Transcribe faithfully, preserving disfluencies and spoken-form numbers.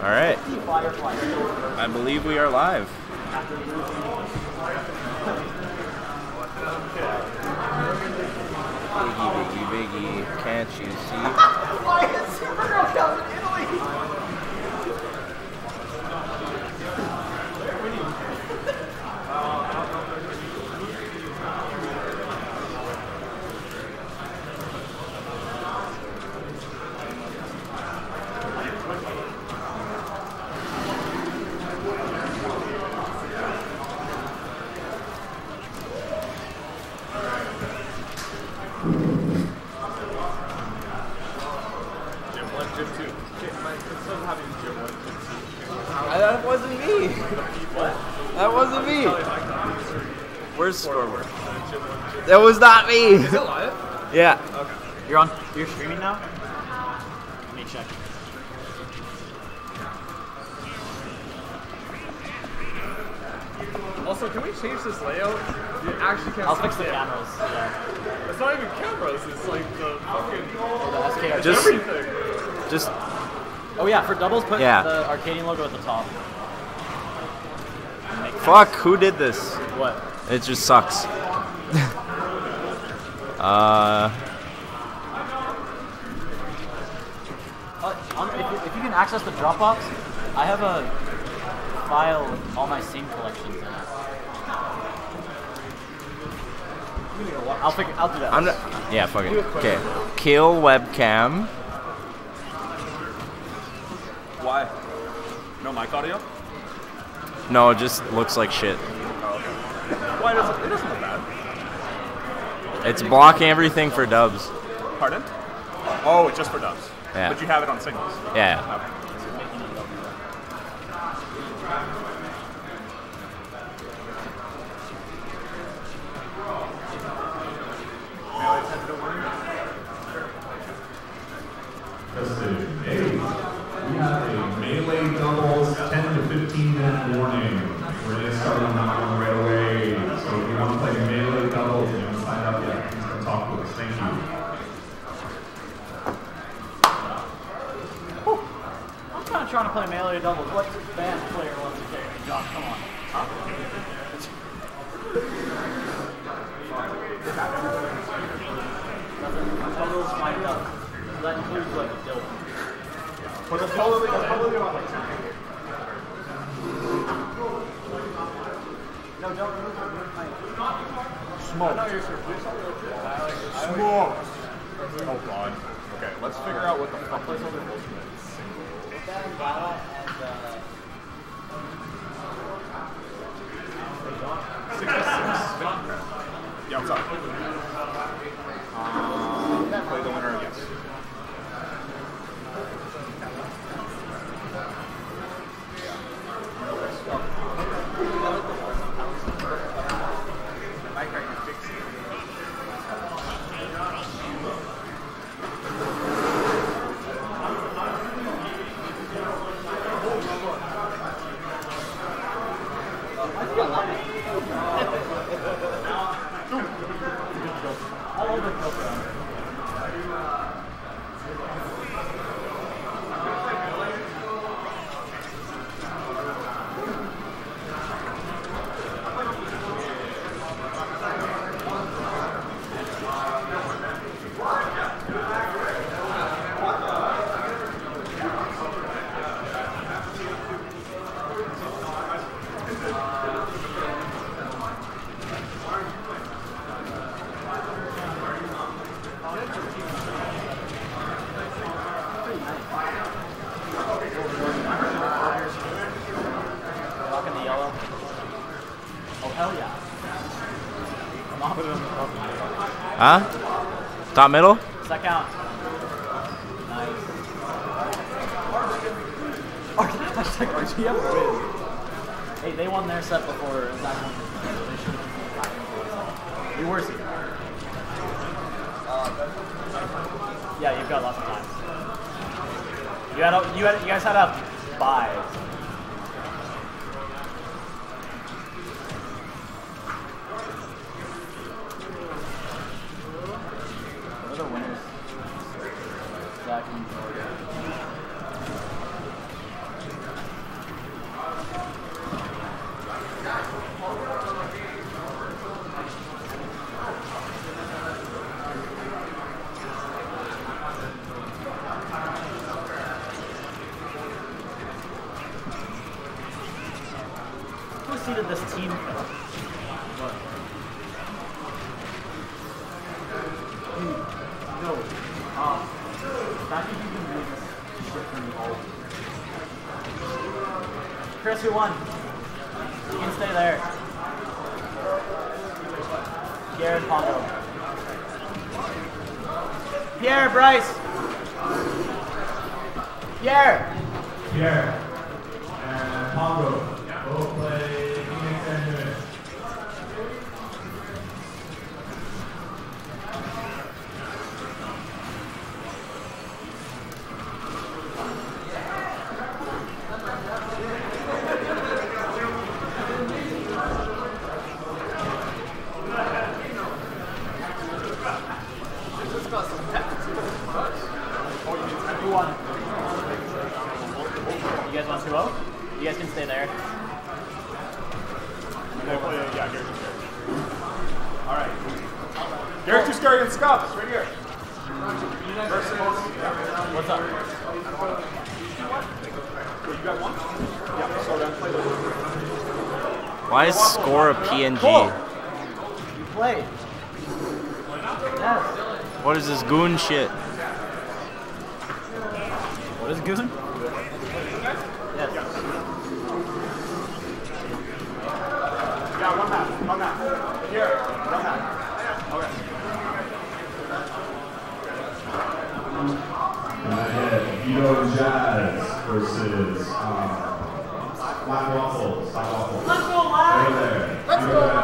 All right. I believe we are live. Biggie, biggie, biggie, can't you see? Why is Supergirl come in Italy? That wasn't me. What? That wasn't me. Where's Scoreboard? That was not me. Is it live? Yeah. Okay. You're on. You're streaming now? Let me check. Also, can we change this layout? You actually can't. I'll fix the cameras. Yeah. It's not even cameras. It's like the fucking. Oh, the S K R. Just, everything. just. Oh yeah, for doubles, put Yeah. the Arcadian logo at the top. Fuck. Who did this? What? It just sucks. uh. Uh, on, if, you, if you can access the Dropbox, I have a file with all my scene collections in it. I'll figure. I'll do that. I'm not. Yeah. Fuck it. Okay. Kill webcam. Why? No mic audio? No, it just looks like shit. Why does it? It doesn't look bad. It's blocking everything for dubs. Pardon? Oh, it's just for dubs. Yeah. But you have it on singles. Yeah. Okay. Testing. Hey, we have a melee doubles ten to fifteen minute warning. We're going to start on that one right away. So if you want to play melee doubles and you haven't signed up yet, please come talk to us. Thank you. I'm kind of trying to play melee doubles. What band player wants to take? Josh, come on. Huh? Doubles spiked up. So that includes like a dildo. But it's probably, it's probably about like ten. No, don't remove my. Smoke. Smoke. Oh god. Okay, let's figure out what the fuck this other bullshit is. sixty-six. Yeah, what's up? Um, play the winner, yes. Rocking the yellow. Oh hell yeah. I'm off of him. Huh? Top middle? Does that count? Nice. Hashtag R G M win. Hey, they won their set before Zach won his set. They should have been. You were seeing. Yeah, you've got lots of time. You had, a, you had, you guys had a bye. What are the winners? Zach and Jordan. seeded this team. What? No. Um, back if you can do this shit for me all. Chris, who won? You can stay there. Pierre and Pongo. Pierre, Bryce. Pierre. Pierre and Pongo both play Phoenix and Newman. Who won? You guys want two oh? You guys can stay there. They play, yeah, Garrett too scary. All right. Garrett too scary and Scuffs right here. Versus. What's up? Wait, you got one? Yeah. So then play those. Why is score a P N G? Cool. You played. Yes. What is this goon shit? What is Goon? Yes. Yeah, one half. One half. Here. One half. Okay. And ahead, Vito Jazz versus uh, Black Waffle. Black Waffle. Let's go, Black! Over there. Let's Vito go, Jazz.